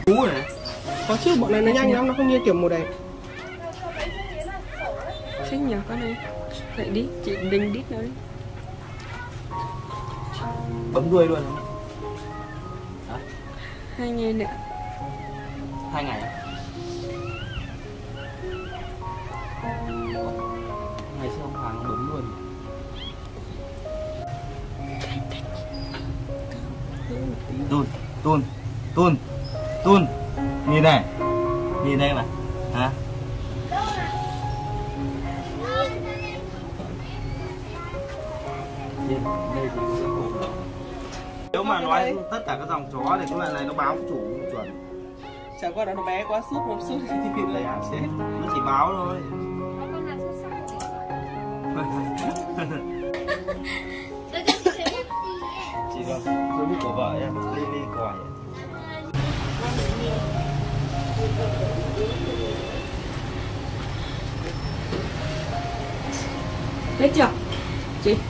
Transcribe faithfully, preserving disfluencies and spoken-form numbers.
Cú này. Có chứ, bọn này nó nhanh lắm, nó không như kiểu màu đẹp. Xinh nhờ con này. Lại đi, chị Đình đít nó đi. Bấm đuôi luôn. Hả? Hai ngày nữa. Hai ngày à? Ngày xưa ông Hoàng bấm luôn. Tun, Tun, Tun, Tun, nhìn này, nhìn đây mà, hả? Nếu mà nói tất cả các dòng chó thì cái loại này nó báo chủ chuẩn. Chẳng qua nó bé quá, sút một sút thì lại chết. Nó chỉ báo thôi. Chị đâu, Facebook của vợ em, Lily Còi. Hết chưa? Chị